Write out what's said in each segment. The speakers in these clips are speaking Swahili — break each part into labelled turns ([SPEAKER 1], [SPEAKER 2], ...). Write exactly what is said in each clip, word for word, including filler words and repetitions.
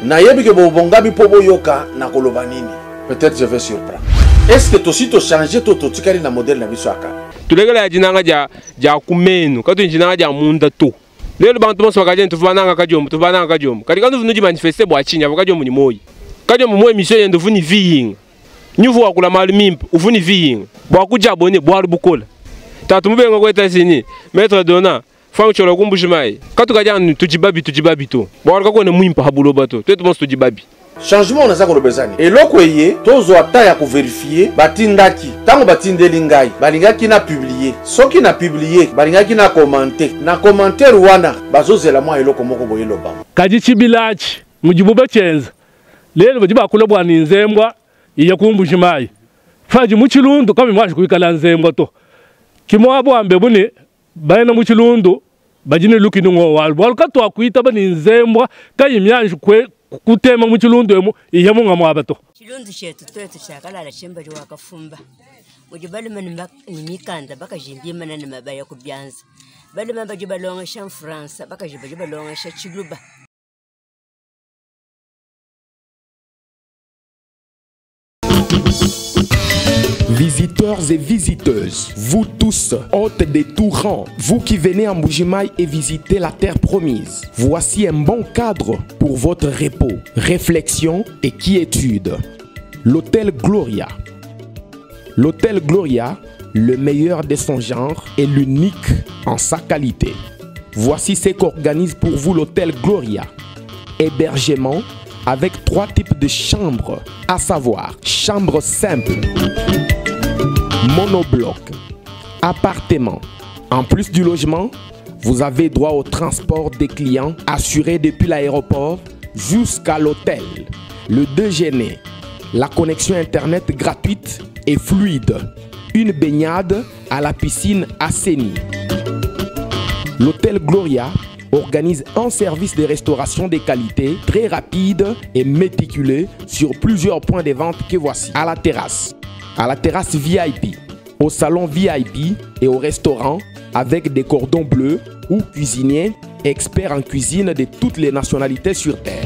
[SPEAKER 1] nayebi ke bobongabi po boyoka na koloba nini. Peut-être je vais surprendre. Est-ce que toi si tu changer to to tikari na modèle na biso aka?
[SPEAKER 2] Tulegela jinanga ja ja kumenu, kato jinanga ja munda to. Lelo bantu monso bakaje tuvananga kajom, tuvananga kajom. Kadi kandu vunuji manifester bwa chinya bakajom ni moyi. Kajom mo emission yendo vuni viying. Nyuvu wakula malumimp, uvuni viying. Bwa kuja bone bwa rubukola. Tatu mubenga kweta sini. Maître Dona, fang cholo kumbushimai. Katu kaja tujibabi tujibabi to. Bwa kako ne muimpa habuloba to. Twetu monso tujibabi.
[SPEAKER 1] Changement na zako lobezani. Eloko eye tozo ata ya ko vérifier batindaki. Tango batindeli ngai, balingaki na publier. Soki na publier, balingaki na commenter. Na commentaire wana bazozela mwa eloko moko boye lobamba.
[SPEAKER 3] Kaji chibilachi mujibuba chenza. Lelo bajiba kula bwa nzembwa iya kumbushimai. Faji muchilundu kama mwashi kuikala nzembwa to. Kimwabo ambe bune bayina muchilundu bajine lukini ngo walbo. Walkato akuita bani nzembwa kayimyanshi kwe kutema muchilundu emu ihemu nga mwabato.
[SPEAKER 4] Chilundu chetu twetu chakala la chemba wakafumba. Ujibali mani mikanda baka jimbi mana ni mabaya kubyanza. Bali mamba jibalonga sha France baka jibalonga sha chiluba.
[SPEAKER 5] Visiteurs et visiteuses, vous tous, hôtes des tout rangs, vous qui venez à Mbuji-Mayi et visiter la terre promise, voici un bon cadre pour votre repos, réflexion et quiétude. L'hôtel Gloria. L'hôtel Gloria, le meilleur de son genre et l'unique en sa qualité. Voici ce qu'organise pour vous l'hôtel Gloria. Hébergement avec trois types de chambres, à savoir chambre simple, monobloc, appartement. En plus du logement, vous avez droit au transport des clients assuré depuis l'aéroport jusqu'à l'hôtel. Le déjeuner, la connexion internet gratuite et fluide, une baignade à la piscine assainie. L'hôtel Gloria organise un service de restauration de qualité très rapide et méticuleux sur plusieurs points de vente que voici. À la terrasse, à la terrasse V I P, au salon V I P et au restaurant avec des cordons bleus ou cuisiniers experts en cuisine de toutes les nationalités sur terre.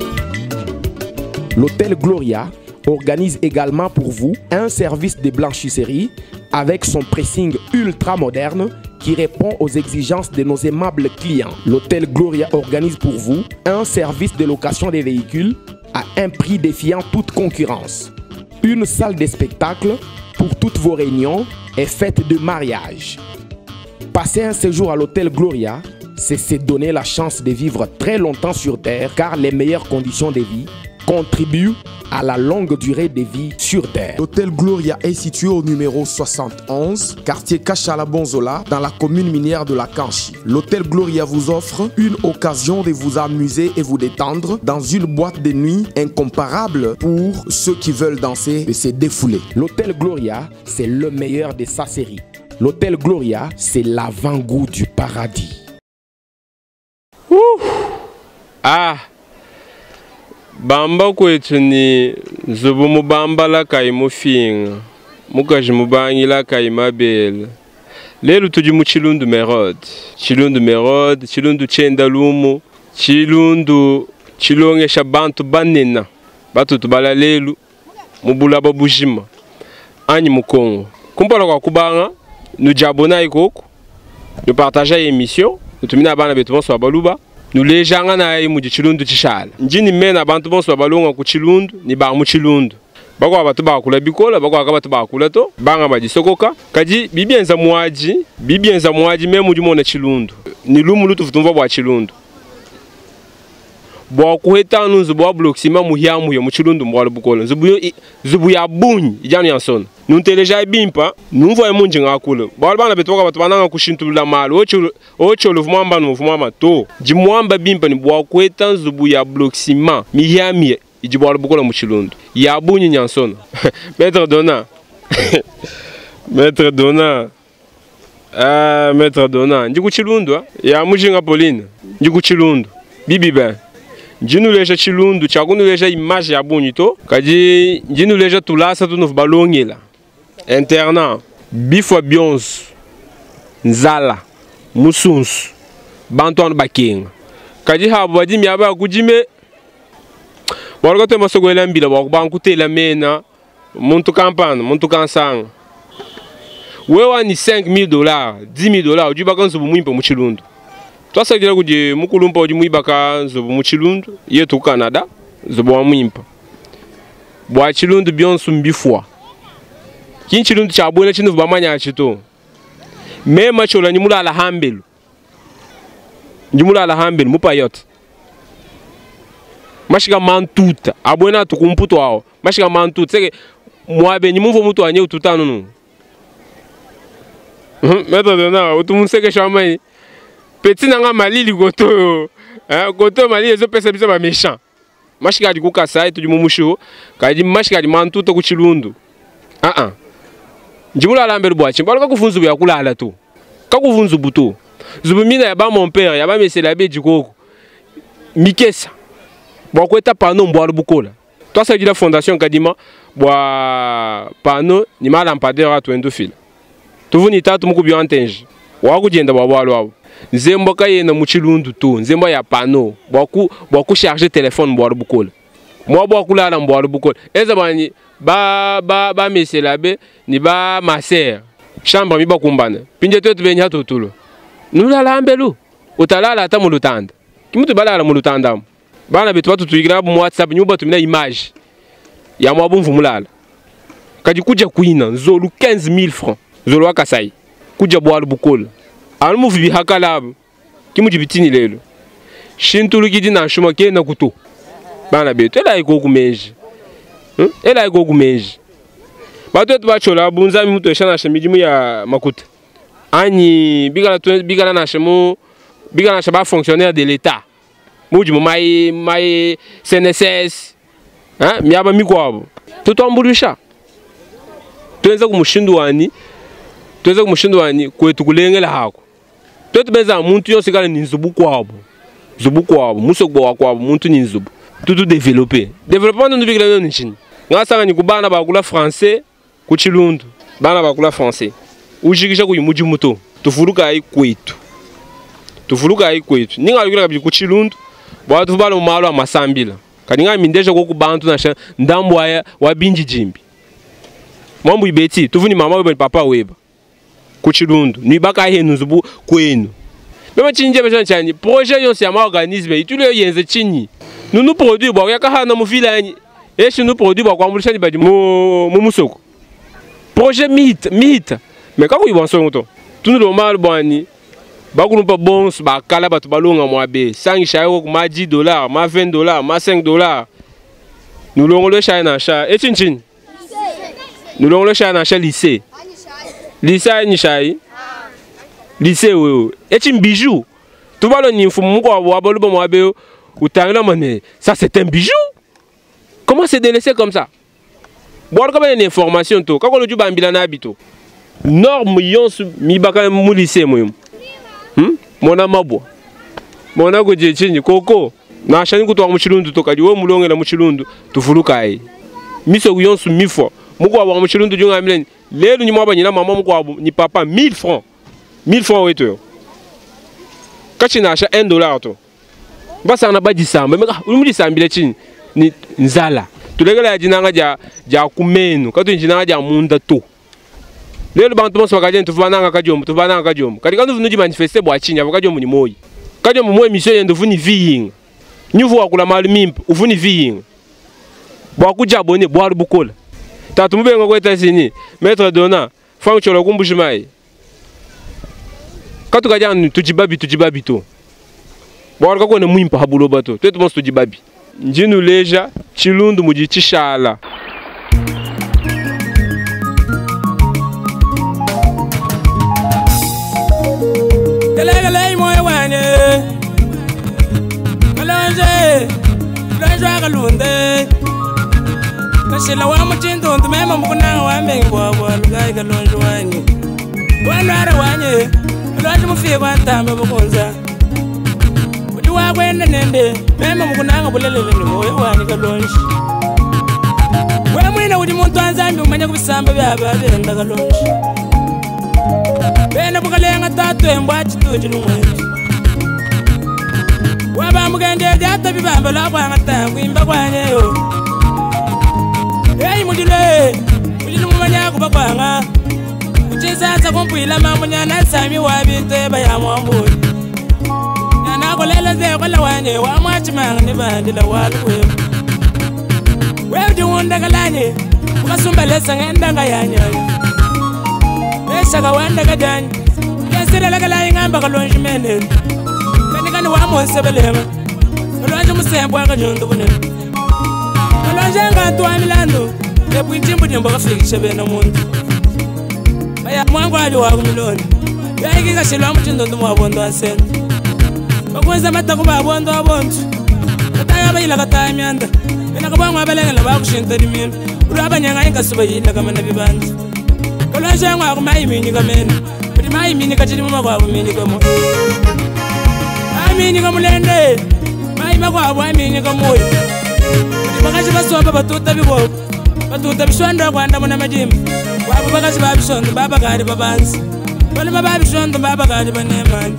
[SPEAKER 5] L'hôtel Gloria organise également pour vous un service de blanchisserie avec son pressing ultra moderne qui répond aux exigences de nos aimables clients. L'hôtel Gloria organise pour vous un service de location des véhicules à un prix défiant toute concurrence. Une salle de spectacle pour toutes vos réunions et fêtes de mariage. Passer un séjour à l'hôtel Gloria, c'est se donner la chance de vivre très longtemps sur terre car les meilleures conditions de vie contribuent à la longue durée de vie sur terre.
[SPEAKER 6] L'hôtel Gloria est situé au numéro soixante et onze, quartier Kachala-Bonzola, dans la commune minière de la Kanchi. L'hôtel Gloria vous offre une occasion de vous amuser et vous détendre dans une boîte de nuit incomparable pour ceux qui veulent danser et se défouler.
[SPEAKER 5] L'hôtel Gloria, c'est le meilleur de sa série. L'hôtel Gloria, c'est l'avant-goût du paradis.
[SPEAKER 2] Ouh. Ah! Bamba kwetu ni zubu mubamba la kai mufinga mukaji mubangi la kai mabele lelo tuji mu Chilundu Merode Chilundu Merode Chilundu chenda lumu Chilundu chilongesha bantu banena batu tubala lelu mubula babujima anyi mukongo kumpala kwa kubanga nu jabona ikoko nu partager émission nu tumina bana betu bonso baluba nous les gens na mu Chilundu chishala njini mena abantu bonso balonga ku Chilundu ni ba mu Chilundu bako abatu bakula bikola bako akabatu bakula to banga bajisokoka kaji bibienza mwaji bibienza mwaji memu jumona Chilundu ni lumu lutu futumva bwa Chilundu bwa kuheta nunzu bwa bloxima mu hyamu ya mu Chilundu mbwa bukola zubu zubu ya bunyi ijanu yansona nunteleja bimpa numvo ya munji ngakula bwa bana betoka batu bananga kushintula malo ocho ocho luvumamba no vumama to jimwamba bimpa ni bwa kuheta zubu ya bloxima mihami ijibwa bukola mu Chilundu ya bunyi nyansona Maître Dona Maître Dona ah Maître Dona njiku Chilundu ya mujinga Pauline njiku Chilundu bibi ben njinuleja Chilundu chakunuleja image ya bunyi to kaji njinuleja tulasa tu balongela internat bifwa bionzo nzala musunsu bantu anu bakenga kaji habu badimi aba kujime Borgo te masogwela mbila bwa banku te la mena muntu kampana muntu kansanga. Wewa ni cinq mille dollars, dix mille dollars uji baka nzubu mwimpa mu Chilundu. Twasa gira kuje mukulumpa uji mwibaka nzubu mu Chilundu yetu Canada nzubu wa mwimpa. Bwa Chilundu byonsu mbifwa. Kin Chilundu cha bwela chinu bamanya chito. Mema chola nyimula ala hambelu. Nyimula ala hambelu mupa yote. Mashika mantuta abwena tukumputo wao. Mashika mantuta seke mwabe nyimuvo mutu anye ututano nu. Meta dona utumuseke shamai. Petit nanga malili goto. Eh goto malili ezo pesa bisa ba méchant. Mashika di kukasa itu mumusho kaji mashika di mantuta ku Chilundu. Ah ah. Njimula ala mbelu bwachi mbalo kakufunzu ya kulala tu. Kakufunzu buto. Zubumina ya ba mon père ya ba mesela be jikoko. Mikesa. Bwa kweta pano mbwalu bukola. Toi ça dit la fondation kadima bwa pano ni mala mpadera twendo fil. Tuvuni tatu mukubi antenje. Wa kugenda bwa bwalu abo. Nzembo kayena mu Chilundu tu, nzembo ya pano. Bwa ku bwa ku charger téléphone mbwalu bukola. Mwa bwa kulala mbwalu bukola. Eza bani ba ba ba mesela be ni ba maser. Chambre mi ba kumbana. Pinje twetu benya totulo. Nulala ambelu. Utalala ata mulutanda. Kimutu balala mulutanda. Bana betu watu tuigira mu WhatsApp nyumba tumina image ya mwa bumvu mulala. Kadi kuja kuina nzolu quinze mille francs. Nzolu wakasai. Kuja bwalu bukola. Almu vibi hakalab. Kimuji bitini lelo. Shintulu gidi na shuma ke na kuto. Bana betu ela iko kumenji. Hm? Ela iko kumenji. Batu etu bachola bunza mi mutu eshana shamijimu ya makuta. Ani bigala tu bigala na shemu bigala na shaba fonctionnaire de l'état. Muji mai mai C N S S hein miaba mikwabo tutambulisha tuenza kumushindu wani tuenza kumushindu wani kwetu kulengela hako twetu beza muntu yose kala ninzubu kwabo zubu kwabo muso gbo kwabo muntu ninzubu tutu développer développement ndu bigala nchini ngasanga ni kubana bakula français ku Chilundu bana bakula français ujikisha ku muji muto tufuruka ai kwetu tufuruka ai kwetu ninga yukira kabili ku Chilundu bwatu balo malo amasambila kaninga mindeje ko kubantu na ndambo wa wa binji jimbi mambo ibeti tuvuni mama weba papa weba ku Chilundu ni baka henu zubu kwenu mema chinje bejan chani projet yonse ya ma organisme itule yenze chinyi nunu produit bwa yakahana mu village eshi nu produit bwa kwamulisha ni badi mu mu musoko projet mit mit me kako ibonso ngoto tunu lo malo bwani bakulumpa bons ba kala batu balonga mwabe sangi shayo ma dix dollars ma vingt dollars ma cinq dollars nous l'on le chat na chat et chinchin nous l'on le chat na chat lycée lycée ni chai lycée oui et chin bijou tu balo ni fumu ko wa balo mwabe utangla mané ça c'est un bijou comment c'est délaissé comme ça bon comme une information to kako lo juba mbila na habito norme yonsu mi baka mu lycée moyum. Hmm? Mona mabwa. Mona ko je chinyi koko. Na shani kutoka mu Chilundu to kadi wo mulongela mu Chilundu tufuluka ai. Miso yonsu mifo. Muko wa mu Chilundu junga mileni. Lelo ni mwaba nyina mama muko ni papa mille francs. mille francs wetu. Kachi na sha un dollar to. Basa na baji samba. Meka umudi sambile chini ni nzala. Tulegela jinanga ja ja kumenu. Katu jinanga ja munda to. Lelo bantu bonso bakaje tuvananga kajombo tuvananga kajombo kati kandu vunuji manifester bwa chinya bakajombo ni moyi kajombo moyi mission yendo vuni viying nyuvu wakula malumimp uvuni viying bwa kuja bone bwa rubukola tatu mubenga kweta sini maître dona fam cholo kumbushimai katu kajanu tujibabi tujibabi to bwa ka kona muimpa habulo bato twetu bonso tujibabi njinu leja Chilundu muji chishala.
[SPEAKER 7] Lunde Kashila wa mchindu ndumema mkuna wa mengi bwabwa lugai kalonjo wani Wanara wanye Lwaji mufie kwa ntamba bukunza Uju wa kwenda nende Mema mkuna nga bulelele ni moyo wani kalonji We mwina uji muntu anzambi umanya kubisamba byaba benda kalonji Bena bukalenga tatu embwa chituji numwetu Waba mugende jata bibamba la kwa ngata kuimba kwanye yo kubakwanga kuchisaza kumpuila mambo nyana sami wabinte bayamwambu nyana kolela ze kola wanye wamwachimanga ni bandila walwe wewe wunda kalanye ukasumba lesa ngenda yanya esaka wanda kadanya yasira la kalanye ngamba kalonje mene kani kani wamonsebelema kalonje musembo akanyundo kunene kalonje ngatu amilando ebwintimbu nyomba kafikisha bena muntu aya mwangu ali wa kumiloni yaiki kashilwa mutindo ndo mwabondo asente bakwenza matako babondo abontu kataya bayila kataya myanda bena kabangwa abalengela bakushinta dimini ulabanyanga ingasuba yila kama nabibanda kalonje ngwa kumayimini kamene kuti mayimini kachili muma kwa bumini kamo amini kamulende mayima kwa bumini kamoyo bakaji basomba batuta bibobo batuta bishonda kwanda muna majimba wabo bakaji babishonda baba kali babanzi bali baba bishonda baba kali banemani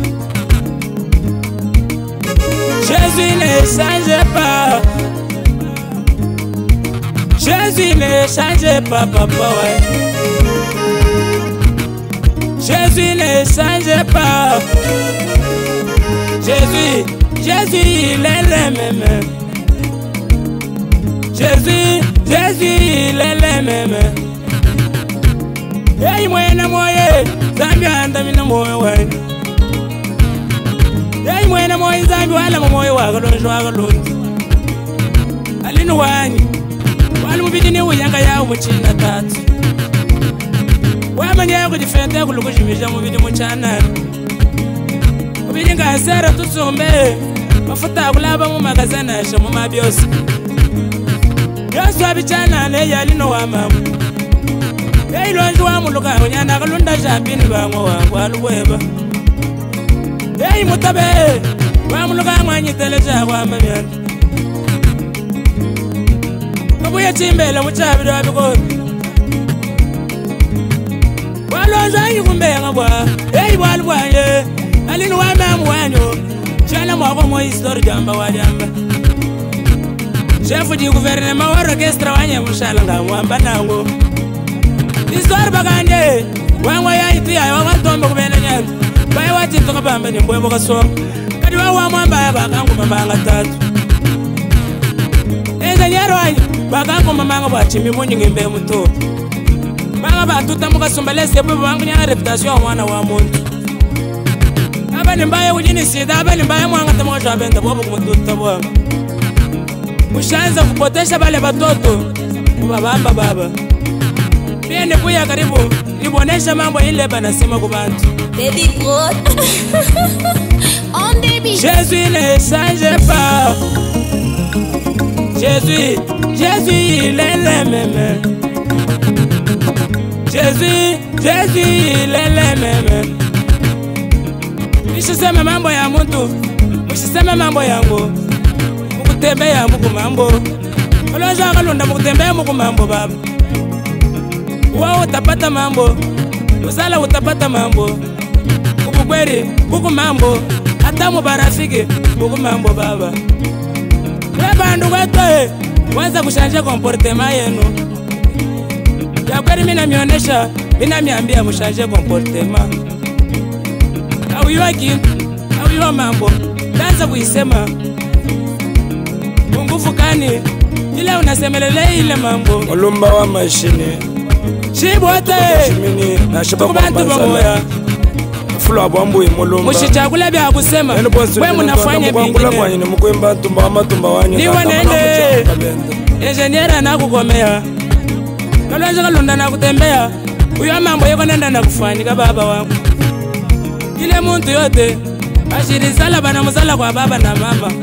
[SPEAKER 7] Jésus ne change pas Jésus ne change pas papa ouais Jésus ne change pas Jésus Jésus il est le même Jésus, Jésus, il est le même. Hey, moi, na moye, Zambi anda mina moye wai. Hey, moi, na moye, Zambi wala moye wa galonjo wa galonjo. Alinu wani, wala mubijini uyanga ya umuchina tatu. Wama nyako jifente kulukujimisha mubidi mchana. Mubidi nga sera tutsumbe, mafuta kulaba mu magazana sha mu mabiosi. Yesu abichana ne yali no wamamu Ei lonje wa muluka nyana kalunda jambini bangwa wangu aluweba Ei mutabe wa muluka mwanyi teleja kwa mamyana Kabuye chimbele muchabi do abiko Walonza yikumbenga bwa Ei walwanye alinu wamamu wanyo Chana mwako mo histori jamba wa jamba Chef du gouvernement wa orchestre wanye mushala ngamwamba nango Histoire baganje wangwa ya itu ya wangwa tombe kubena nyanda Baye wati toka bamba ni mbwebo kasoma Kadi wa wa mwamba ya bakangu mamanga tatu Eza nyero wanye bakangu mamanga wachimi munyi ngimbe muto Banga batuta muka sumbalese bwebo wangu nyana reputation wana wa muntu Aba ni mbaye ujini sida aba ni mbaye mwanga tamuka jabenda bwebo kumututa bwanga Mushanza kupotesha bale batoto Mbabamba baba Biende kuya karibu Nibonesha mambo ile banasema kubantu
[SPEAKER 8] Baby God On baby
[SPEAKER 7] Jésus ne change pas Jésus Jésus il est le même Jésus Jésus il est le même Nishiseme mambo ya muntu Mushiseme mambo yangu Mukutembea muku mambo Olonja kalunda mukutembea muku mambo baba Wao utapata mambo Usala utapata mambo Kukukweri kuku mambo Hata mubarafiki kuku mambo baba Weba ndugu etoe Waza kushanje komportema yenu Ya kweri mina mionesha Mina miambia mushanje komportema Awiwa kintu Awiwa mambo Danza kuisema Mungufu kani Ile unasemelele ile mambo
[SPEAKER 9] Mulumba wa mashini
[SPEAKER 7] Shibote
[SPEAKER 9] Shimini na shiba kwa
[SPEAKER 7] Kubantu bamoya
[SPEAKER 9] Fula bambu imulumba
[SPEAKER 7] Mushichakula bya kusema We munafanya bingine
[SPEAKER 9] Ni mkwemba tumba ama tumba wanyi
[SPEAKER 7] Niwa nende Engineera na kukomea Kalonja kalunda na kutembea Uyo mambo yoko nenda na kufanyika baba wangu Kile muntu yote Ashirizala bana musala kwa baba na mama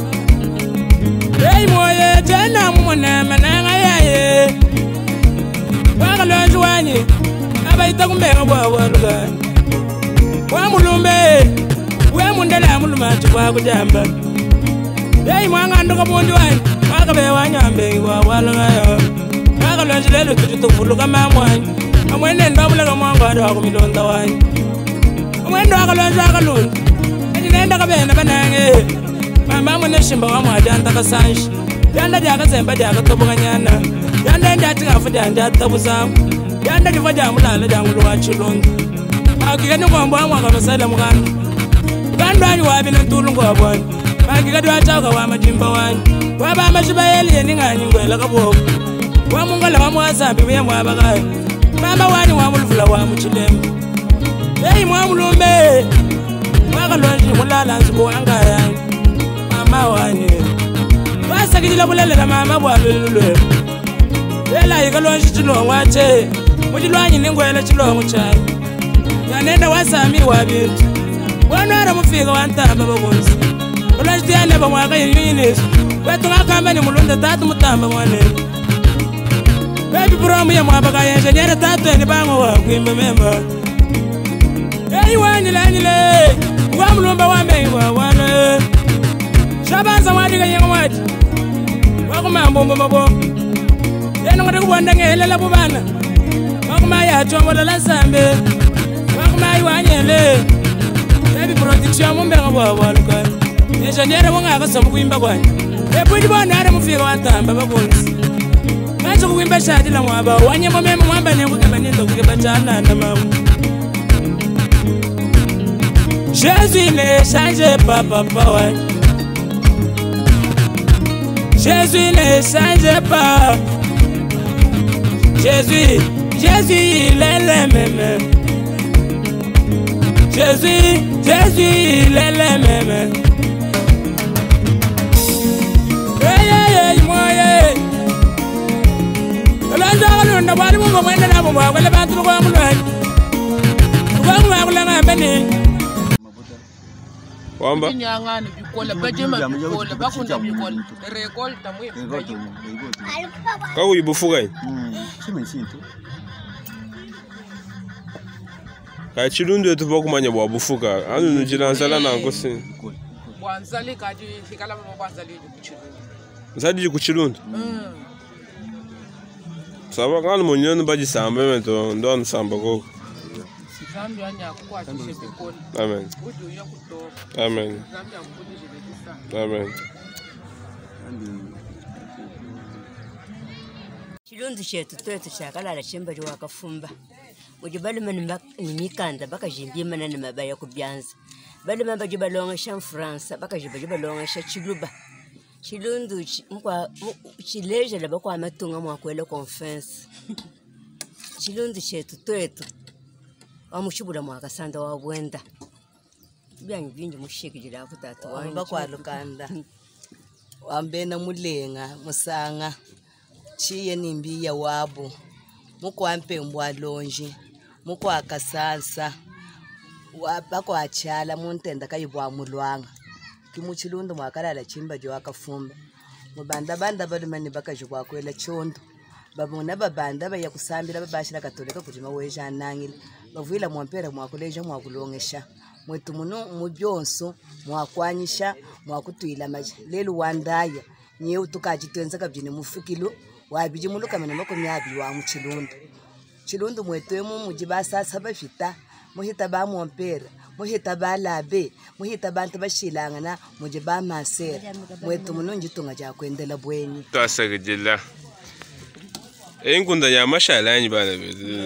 [SPEAKER 7] Hey moye jana mumone menenga yaye Wakalonja wanyi Aba ita kumbenga bwa waluga Wamulumbe Wemundela muluma chukwa kujamba Hey mwanga ndoka mundi wanyi Wakabe wanyambe wa waluga yo Wakalonja lelo tujutukufuluka mamwanyi Amwene ndabulaga mwanga wadu wakumilonda wanyi Amwene wakalonja wakalunja Ejinenda kabena banange Mama mwene shimba wa mwajanta kasanshi Yanda jaka zemba jaka tobuka nyana Yanda njati kafu janja tabu samu yanda kifa jamulala jangu wa chilundu akigani ngombo amwa kabasala muganda ganda ani wabile ntulu ngobona akigadi wachaka wa majimba wani waba amashibayeli yeningani ngwela kabo wa mungala wa mwasambi buya mwabagayo mama wani wa mulufula wa muchilembe hey mwamulume wakalonji mulala nzuko wangaya mama wani wasakijila bulelela mama bwalululwe ela yikalonji chilongo ache muchilwanyi ningwela chilongo chayi yanenda wasami wabintu wanara mufika wantamba bagonzi olonji tiyane bamwaka yinyinyesu wetu ngakamba ni mulunda tatu mutamba mwanene baby promu ya mwabaka yenje nyere tatu eni bango wa kwimba memba hey wanyile nyile wa mulumba wa mengi wa wane shabanza wadiga yengo wadi wakumambo mbombo yena ngade kubonda ngelela bubana wakuma ya chongo la sambe wakuma iwanyele baby production mumbe ngabwa waluka yenje nyere wonga akasamu kuimba kwani ebudi bona ara mufika watamba bagonzi kanzo kuimba shadi la mwaba wanyemo memo mwamba nengo kabanindo kugeba chana na mamu Jésus ne change pas, papa, ouais. Jésus ne change pas. Jésus, Jésus, il est le même. Jésus, Jésus, il est le même. Hey, hey, hey, moi, hey. Le lendemain, on a pas de moment, on a pas de moment, on a pas de moment, on a pas de moment, on a pas de moment.
[SPEAKER 2] Wamba
[SPEAKER 10] nyangani bikola bajema bikola bakunda bikola recall tamwe
[SPEAKER 2] ka uyibufuka yi ka chilundu etu bokumanya bwa bufuka anu nujilansala nango si
[SPEAKER 10] bwanzali kaji hikala bwanzali kuchilundu
[SPEAKER 2] nzadi kuchilundu mm saba kana munyoni bajisamba mento ndo nsamba ko Amen. Amen. Amen.
[SPEAKER 4] Chilundu chetu twetu chakalala chembali wakafumba muji balima ni mikanda bakajimbye mana ni mabaya kubyanza balima baji balongesha France bakajibaji balongesha chiluba chilundu mkwa chileje laba kwa matunga mwakwele conference chilundu chetu twetu amushibula mwakasanda wa bwenda byanyu bingi mushikijira akutata
[SPEAKER 11] wamba kwa lukanda wambena mulenga musanga chiye nimbi ya wabu mukwa mpembwa lonji mukwa kasalsa wapa kwa chala muntenda kayibwa mulwanga kimuchilundu mwakalala chimba jo akafumba mubanda banda balumani bakajwa kwela chondo babona babanda baya kusambira babashira katoleka kujima weja nangile bavuila mwampera mwakuleja mwakulongesha mwetu muno mubyonso mwakwanyisha mwakutwila maji lelu wandaya nye utukajitwenza kabyine mufukilo wabiji muluka mene makomyabi wa muchilundu chilundu mwetwemu mujibasa sabafita muhita ba mwampera muhita ba labe muhita bantu bashilangana mujiba masera mwetu muno njitunga ja kwendela bwenyi
[SPEAKER 2] tasagijila Enkunda ya mashalani bana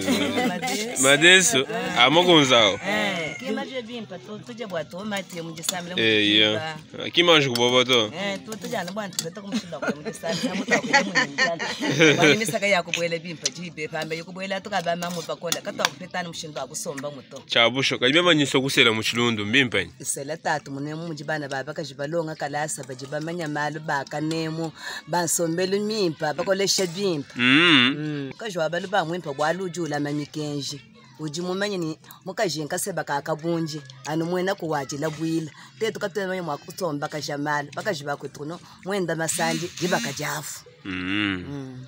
[SPEAKER 2] madeso amogonzao
[SPEAKER 11] eh kimaje bimpa to tuje bwato mati mujisamira mu
[SPEAKER 2] eh yeah kimanje kuboba to
[SPEAKER 11] eh to tujana bwantu beta kumshila kwa mujisamira mutako mu bani misaka yakubwele bimpa jibe pambe yakubwela tukaba mamu bakola kata kupetana mushindo akusomba muto
[SPEAKER 2] chabusho kabe manyiso kusela mu chilundu mbimpa
[SPEAKER 11] isela tatu mune mujibana baba kajibalonga kalasa bajibamanya malu bakanemo bansombela mimpa bakolesha bimpa
[SPEAKER 2] mm
[SPEAKER 11] Mm. Kajwa balu ba mwimpa gwalujula mamikenji uji mumanye ni mukajenka seba kakabunji anu mwena kuwajila bwila tetu katwemanye mwakutomba kajamala bakajiba kwetuno mwenda masandi gibakajafu
[SPEAKER 2] mm mm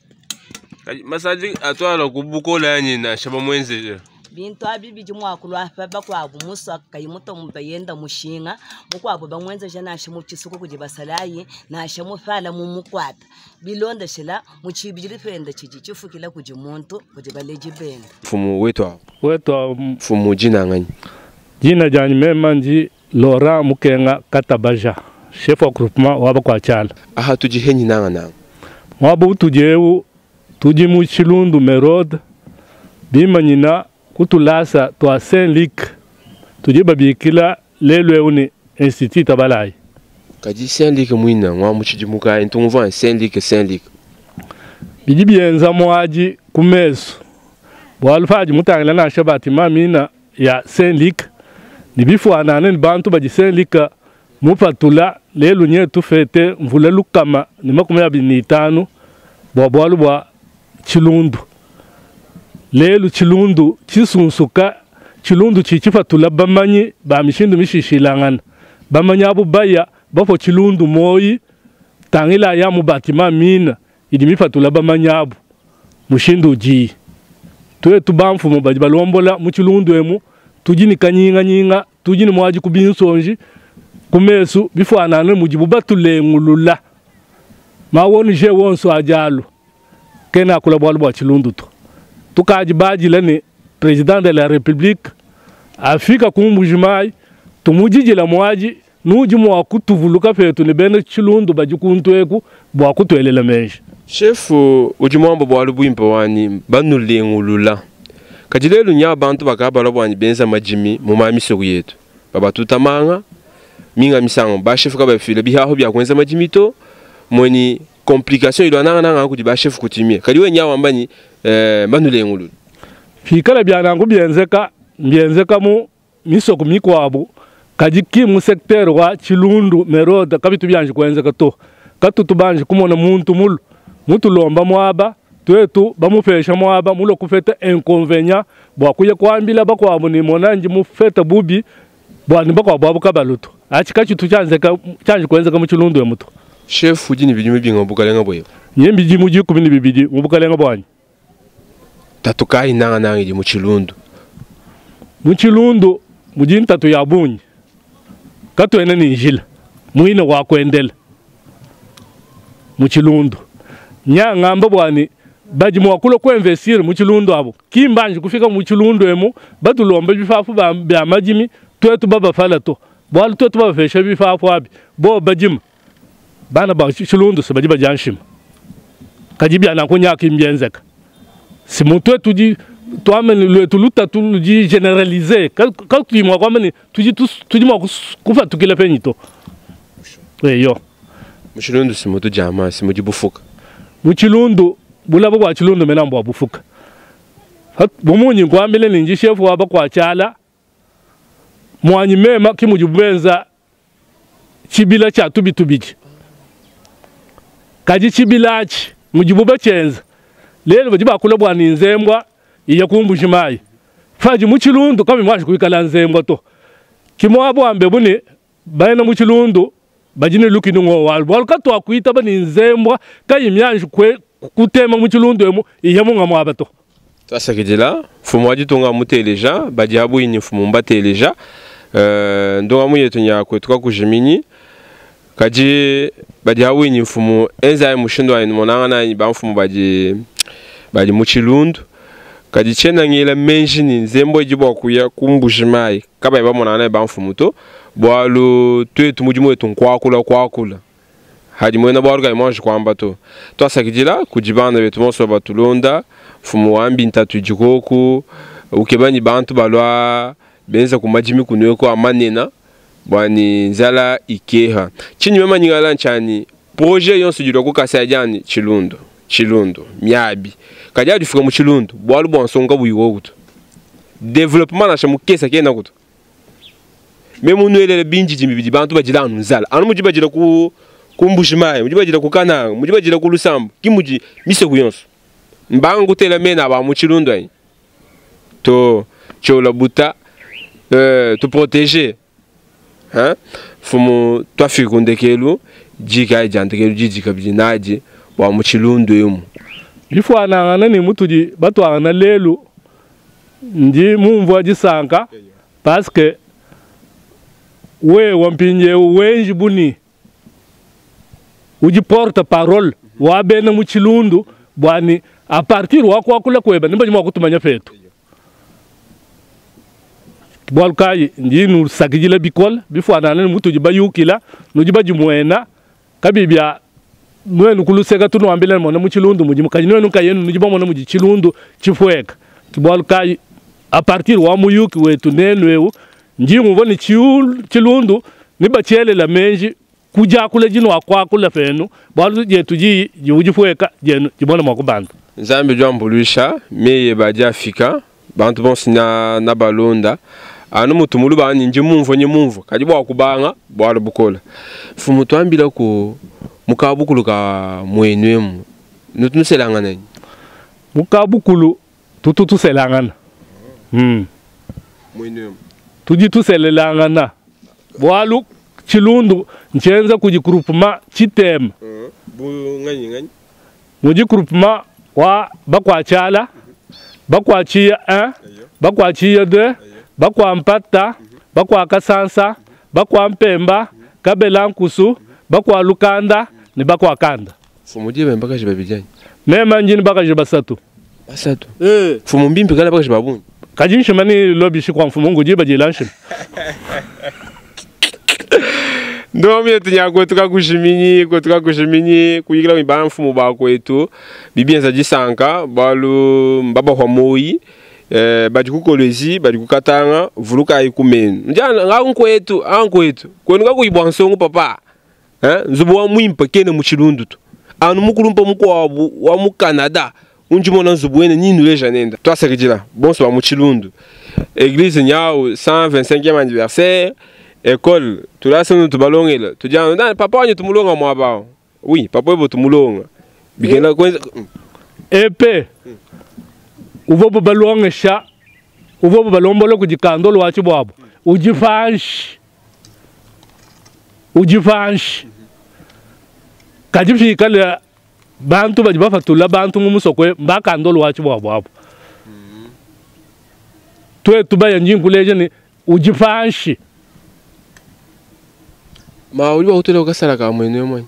[SPEAKER 2] masandi atwala kubukola nyina shaba mwenze
[SPEAKER 11] bintu abibi jimwakulwa hapa kwa bumusa kayimuto mbayenda mushinga mukwabo bamwenze jana shimu chisuko kujibasalayi na shimu fala mu mukwata bilonda shila muchibijiri fenda chichifukila kujimuntu kujibaleji benda
[SPEAKER 2] fumu wetu
[SPEAKER 3] wetu
[SPEAKER 2] fumu jina ngani
[SPEAKER 3] jina jani mema nji Laurent Mukenga Katabaja chef wa groupement waba kwa chala
[SPEAKER 2] aha tujihenyi nanga nanga
[SPEAKER 3] wabu tujewu tuji mu Chilundu Merode bimanyina kutulasa twa Saint-Luc tuje babikila lelo euni institut tabalai
[SPEAKER 2] kadi Saint-Luc mwina mwa muchijimuka ntumva Saint-Luc Saint-Luc
[SPEAKER 3] biji bienza mwaji kumeso bwalfaji mutangila na shabati mamina ya Saint-Luc nibifuana ni bantu baji Saint-Luc mupatula lelo nye tufete mvula lukama ni makumi abiri n'itanu bwa bwalu bwa Chilundu lelo Chilundu chisunsuka Chilundu chichifatula bamanyi ba mishindu mishishilangana bamanyi abo baya bafo Chilundu moyi tangila ya mubatima mina idimifatula bamanyi abo mushindu ji tuwe tubamfu mubaji balombola mu Chilundu emu tujini kanyinga nyinga tujini mwaji kubinsonji kumesu bifuanane mujibu batule ngulula mawoni je wonso ajalo kena kula bwalu bwa Chilundu to tukaji baji lani president de la république afika kumbujimai tumujijila mwaji nuji mwa kutuvuluka fetu ni bene Chilundu baji kuntweku bwa kutwelela menji
[SPEAKER 2] chef ujimwambo bwalu bwimpo wani banule ngulula kajilelu nya bantu bakabala bwani benza majimi mu mamiso yetu baba tutamanga minga misango ba chef ka ba file bihaho bya kwenza majimito mweni complication ilo nanga nanga kuti ba chef kutimie kaliwe nya wambani eh banule ngulula
[SPEAKER 3] fikala bya nangu byenzeka byenzeka mu misoko mikwabo kajiki mu secteur wa Chilundu Merode kabitu byanje kwenzeka to katutu banje kumona muntu mulu mutu lomba mwaba twetu bamufesha mwaba mulo kufeta inconvénient bwa kuye kwambila bakwabo ni monanji mufeta bubi bwa ni bakwa bwa bukabaluto achika chitu chanzeka chanje kwenzeka mu Chilundu emuto
[SPEAKER 2] chef ujini bijimi binga bukalenga boye
[SPEAKER 3] nyembi jimu ji kubini bibidi mu bukalenga bwanyi
[SPEAKER 2] tatukai nanga nanga ji mu Chilundu
[SPEAKER 3] mu Chilundu mujini tatu ya bunyi katu ene ni njila muine wa kwendela mu Chilundu nya ngamba bwani baji mwakulo ko investir mu Chilundu abo kimbanje kufika mu Chilundu emu batulombe bifafu ba bya majimi twetu baba falato bwal twetu baba fesha bifafu abi bo bajim bana ba Chilundu se baji bajanshim kajibya na kunya kimbyenzeka si mutwe tuji twamene le tuluta tuji generaliser ka tuimwa kwamene tuji tuji mwa kufa tukile penyito eyo
[SPEAKER 2] mu Chilundu si mutu jama si muji bufuka
[SPEAKER 3] mu Chilundu bulabo bwa Chilundu mena mbwa bufuka bumunyi kwambile ninji chef waba kwa chala mwanyi mema kimujubenza chibila cha tubitubiji kaji chibilachi mujibuba chenza lelo bajiba kula bwa ninzembwa iya kumbushimayi faji mu Chilundu kama mwaje kuikala nzembwa to kimwabo ambe bune bayina mu Chilundu bajine lukini ngo walbo alkato akuita bani nzembwa kayimyanje kwe kutema mu Chilundu emu iya munga mwabato
[SPEAKER 2] sasa kidila fumwaji tunga muteleja bajabu ini fumumba teleja euh ndo amuye tunya kwetuka kujimini kaji bajabu ini fumu enza mushindo ayi monanga na ba fumu baji baji mu Chilundu kaji chena ngela menjini nzembo jibo kuya kumbujimai kaba ba monana ba fumu to bwalu twetu mujimu etu kwakula kwakula hadi mwena bwaruga imanji kwamba to twasakijila kujibana betu monso batulonda fumu wambi ntatu jikoku ukebani bantu balwa benza kumajimi kunweko amanena bwani nzala ikeha chini mema nyingala nchani projet yonso jiro kukasa jani Chilundu Chilundu miabi kaja dufika mu Chilundu bwalu bwansonga buyiwo kuto development na shamukesa kena kuto memu nwelele binji jimibidi bantu bajila nzala anu mujiba jira ku kumbushimaye mujiba jira ku Kananga mujiba jira ku Lusambo kimuji mise kuyonso mbangu tela mena ba mu Chilundu ayi to chola buta euh to protéger hein fumu twafikundekelu jika jandekelu jijika bijinaji wa mu Chilundu emu
[SPEAKER 3] bifwana nani mutuji batwana lelu ndi mumvwa jisanka parce que we wampinje wenji buni uji porte parole wa bena mu Chilundu bwani a partir wa kwa kula kweba nimba jima kutumanya fetu bwal kai ndi nu sakijila bikol bifwana nani mutuji bayukila nujiba jimwena kabibya mwenu kuluseka tunu ambile mona mu Chilundu muji mukanyino nuka yenu nujiba mona mu Chilundu chifweka kibol kai a partir wa muyuki wetu nenwewu njingu voni chiul chilundu ni bachele la menji kuja kule jino akwa kule fenu bwalu je tuji jiujifweka je jibona makubanda
[SPEAKER 2] nzambe jwa mbulisha meye badia fika bantu bonsi na na balonda anu mutumulu bani nje mumvo nye mumvo kadi bwa kubanga bwa bukola fumu twambila ko mukabukulu ka mwenwemu nutunuselangana
[SPEAKER 3] mukabukulu tututuselangana hmm
[SPEAKER 2] mwenwemu
[SPEAKER 3] tuji tuselelangana bwalu chilundu nchenza kuji groupement chitem
[SPEAKER 2] bu ngani ngani
[SPEAKER 3] muji groupement wa bakwa chala bakwa chia un bakwa chia deux bakwa mpata bakwa kasansa bakwa mpemba kabela nkusu bakwa lukanda ni bakwa kanda
[SPEAKER 2] fumudi bembaka jibabijani
[SPEAKER 3] mema njini baka jibasatu
[SPEAKER 2] basatu eh fumu mbimbi kala baka jibabuni
[SPEAKER 3] kajinshi mani lobi shi kwa mfumu ngujiba jilanshi
[SPEAKER 2] ndomye tunyako tukakushimini ko tukakushimini kuyikira mibana mfumu bakwetu bibienza jisanka balu mbaba kwa moi eh badi kukolezi badi kukatanga vuluka ikumenu njana ngankwetu ankwetu kwenuka kuyibwansongo papa eh nzubu wa mwimpa kene mu chilundu tu anu mukulumpa mukwa wa mu Canada unjimona nzubu wene ninu leja nenda twasakijila bonso wa mu chilundu église nyao cent vingt-cinquième anniversaire école tulasa nous tubalongela tujana na papa wanyu tumulonga mwabao oui papa wewe tumulonga bigenda kwenza
[SPEAKER 3] epe uvobo balongesha uvobo balombolo kujikandolo wachi bwabo ujifanshi ujifanshi kajifika le bantu bajibafatula bantu ngumusokwe mbakandolo wachi bwabo hapo twe tubaya njinkuleje ni ujifanshi
[SPEAKER 2] ma uliwa hotele ukasala ka mwenye mwenye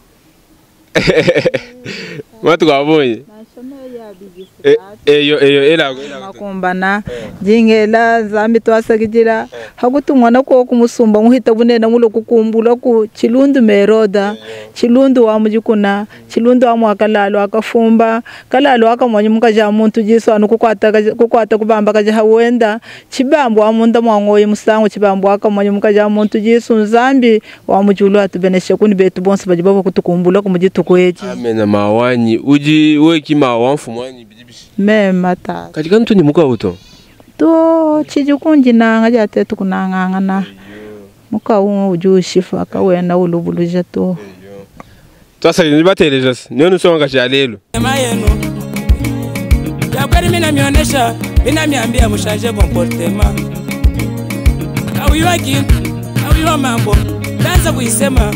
[SPEAKER 2] matu kwa mwenye eyo eyo ela
[SPEAKER 12] makumbana jingela zambi twasakijira hakutumwa nako kumusumba muhita bunena mulo kukumbula ku chilundu meroda chilundu wa mujikuna chilundu wa mwakalalo akafumba kalalo akamwanyi mukaja muntu jiso anu kukwata kukwata kubamba kaja hawenda chibambo wa munda mwangoyi musango chibambo akamwanyi mukaja muntu jiso zambi wa mujulu atubenesha kuni betu bonse bajibabo kutukumbula kumujitukoeji
[SPEAKER 2] amena mawanyi uji weki mawanfu mwanyi bidibishi
[SPEAKER 12] mema ta
[SPEAKER 2] katika ntu ni muka uto
[SPEAKER 12] to chijukunji nanga jate tukunanga na muka ujushifa kawena ulubuluja to
[SPEAKER 2] twasa ni batelejas niyo nusonga jalelo
[SPEAKER 7] mayeno ya kweli mina mionesha mina miambia mushaje comportement au yuaki au yuwa mambo danza kuisema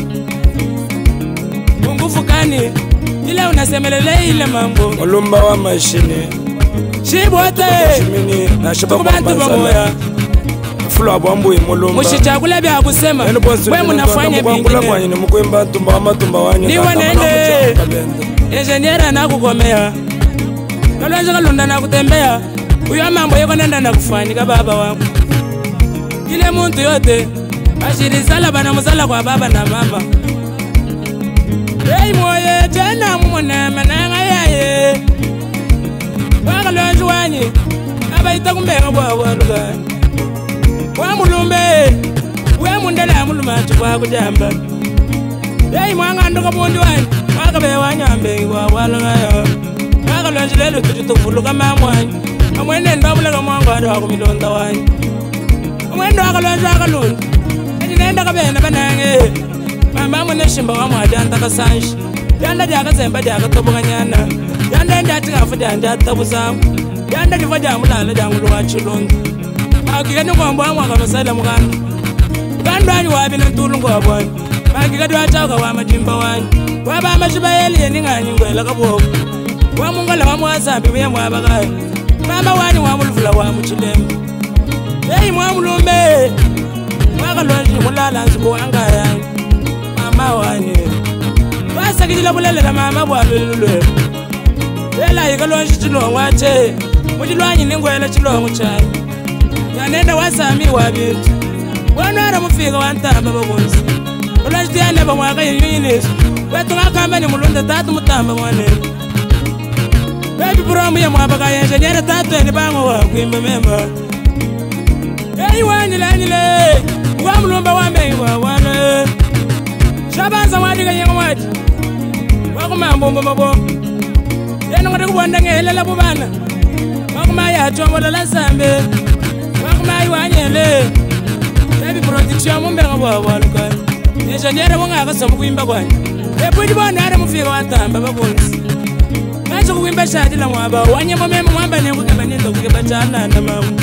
[SPEAKER 7] nguvu gani ile unasemelele ile mambo
[SPEAKER 9] mulumba wa mashine
[SPEAKER 7] shibote
[SPEAKER 9] shimini na shaba
[SPEAKER 7] kubantu bamoya
[SPEAKER 9] fulo bwambu imulumba
[SPEAKER 7] mushichakula bya kusema we munafanya
[SPEAKER 9] bingine mukwemba tumba amatumba wanyu
[SPEAKER 7] ni wanende engineer na kukomea kalonje kalonda na kutembea uyo mambo yako nenda na kufanyika baba wangu ile muntu yote ashirizala bana musala kwa baba na mama hey moye tena mumona mananga yaye wakalonje wanyi abaita kumbeka bwa bwaluka wa mulumbe we mundela muluma chwa kujamba hey mwanga ndoka bondi wani wakabe wanyambe bwa bwaluka yo wakalonje lelo tutuvuluka mamwanyi amwene ndabula ka mwanga ado akumilonda wanyi amwene wakalonje akalonje nenda kabena banange mama mwene shimba wa mwadanda kasanshi yanda jaka zemba jaka toboganyana yanda ndati kafu janda tabuzamu yanda diva jamulala jangulu wa chilondo akigani kwamba mwa kamasala muganda gandwani wabi ntulu ngobwani akigadi wacha wa majimba wani waba amashibayeli yeningani ngwela kaboko wa mungala wa mwasambi we mwabagayo mama wani wa mulufula wa muchilembe hey mwamulumbe wakalonje mulala nzibo angaya mama wani wasakijila bulelela mama bwalulwe ela yikalonje chilongo ate mujilwanyi ningwela chilongo chayi yanenda wasami wabintu wanara mufika wantamba bagonzi olonje tiyane bamwaka yinyinyesu wetu ngakamba ni mulunda tatu mutamba mwane Baby promu ya mwabaka ya shenyere tatu ni bango wa kuimba memba. Hey wani la nile, wa mlumba wa mewa wana. Shabanza wadiga yenga wadi, wakuma mbombo mabo. Yeno ngata kuwanda ngele la bubana, wakuma ya chombo la sambe, wakuma iwanyele. Baby production mumbe ngwa waluka. Ye shenyere wanga akasamu kuimba kwani. Epuji bona ara mufika watamba babolisi. Macho kuimba shati la mwaba, wanyemo memo mwamba ne kugamba nindo kugamba chana na mamu.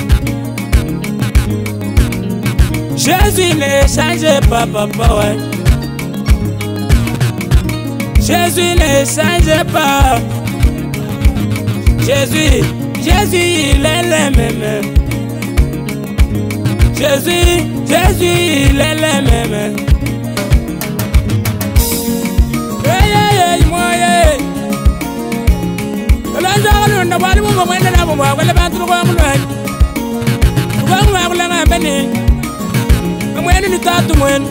[SPEAKER 7] Jésus ne change pas, papa, ouais. Jésus ne change pas. Jésus, Jésus, il est le même. Jésus, Jésus, il est le même. Hey, hey, hey, moi, hey. Le jour où nous avons vu mon frère, nous avons vu le bateau de l'homme. Nous avons vu le bateau. Mwene ni tatu mwene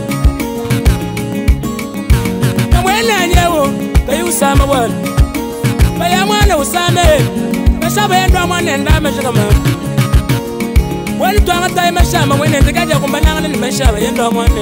[SPEAKER 7] na mwene anyewo tayi usama wana baya mwana usame mashaba yendo mwana nda mashaka mama wali twanga tayi mashama mwene ndikaje kumbananga ni mashaba yendo mwana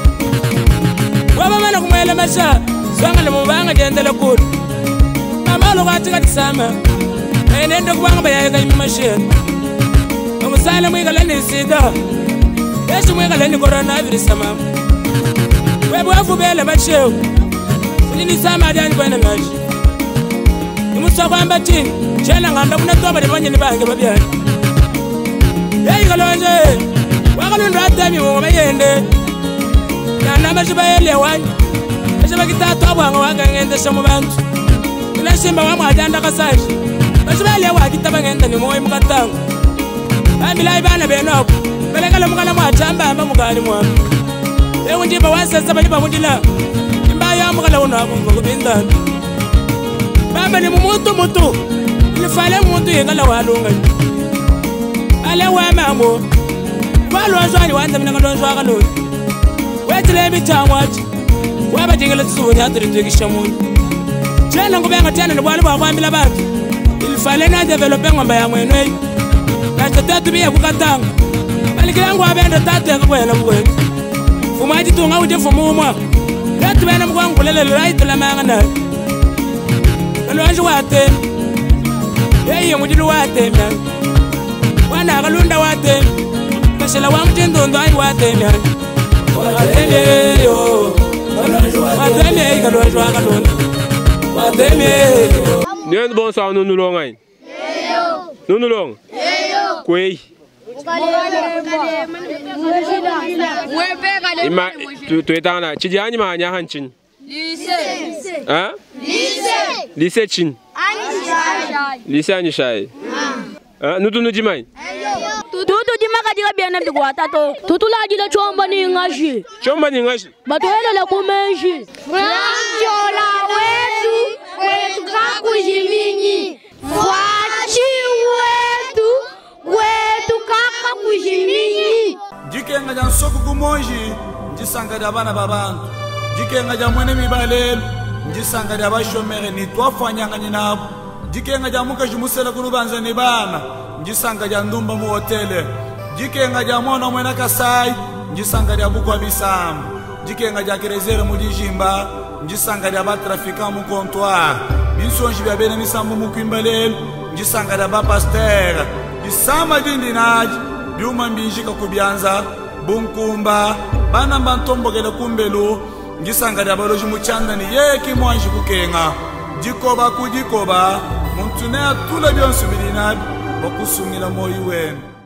[SPEAKER 7] waba mana kumwele masha swanga le mubanga jendele kulu mama lo katika tisama ene ndo kubanga baya ga imasheni umusala mwigala ni sida Yesu mwega leni coronavirus mama. Wewe wafu bele bacheo. Nini sama adani kwa namaji. Imusa kwamba chini. Chela nganda kuna toba libanye nibange babyani. Yei kalonje. Wakalunda atami wo mayende. Na namba shibayele wani. Bashiba kitatu abwanga wanga ngende shamu bantu. Ina shimba wa mwajanda kasaji. Bashibayele wa kitaba ngenda ni moyo mukatanga. Amila ibana benoko. Belenga mukana mwachamba amba mukali mwa. Ewe ndiba wasesa bali bamudila. Imba ya mukala wona kubinda. Baba ni mumuntu mutu. Ilifale mumuntu yengala walunga. Ale wa mambo. Kwalo azwani wanda mina kalonzo akalo. Wetile bitangwaji. Waba jingela tsubunya atiritikisha mundu. Jana ngubenga tena ni bwali bakwambila bantu. Ilifale na developer ngamba ya mwenwe. Kacha tatu biya kukatanga. Maliki yangu abenda tatu yakwela mwetu. Fumaji tunga uje fumumwa. Letu bena mkwangu lele right la mangana. Kalonji wate. Yeye mujilu wate mya. Wana kalunda wate. Kashela wa mtindo ndo ai wate mya. Wateme yo. Wateme kalonji wa kalonji. Wateme yo.
[SPEAKER 2] Nyen bon sa nunu longai.
[SPEAKER 8] Yeyo.
[SPEAKER 2] Nunu long.
[SPEAKER 8] Yeyo.
[SPEAKER 2] Kwei. Ima tu tu etana chijani ma nya hanchin.
[SPEAKER 8] Lycée.
[SPEAKER 2] Hein?
[SPEAKER 8] Lycée.
[SPEAKER 2] Lycée chin.
[SPEAKER 8] Anishai.
[SPEAKER 2] Lycée anishai. Hein? Nutu nu jimai.
[SPEAKER 13] Tutu dimaka diga biana bigwata to. Tutu la jila chomba ni ngashi.
[SPEAKER 2] Chomba ni ngashi.
[SPEAKER 13] Batoele la kumenshi.
[SPEAKER 8] Franjola wetu wetu kakujiminyi. Fwachi wetu wetu kaka kujiminyi.
[SPEAKER 9] Jikenga jan soku kumonji njisanga dia bana babantu. Jikenga jan mwene mibalelu njisanga dia bashomere ni twafanyanga nyinabo. Jikenga jan muka jumusela kurubanza ni bana njisanga dia ndumba mu hotele. Jikenga jan mwana mwena kasai njisanga dia bukwa bisambu. Jikenga jan kerezere mu dijimba njisanga dia batrafika mu comptoir. Bisonji bya bene misambu mu kwimbalelu njisanga dia ba pasteur. Jisama dindi naji Biuma mbinjika kubyanza bunkumba bana mbantombo gele kumbelu ngisanga dia baloji muchanda ni yeki mwanji kukenga jikoba kujikoba muntu ne atula byonsu bilinabi bakusumira moyo wenu.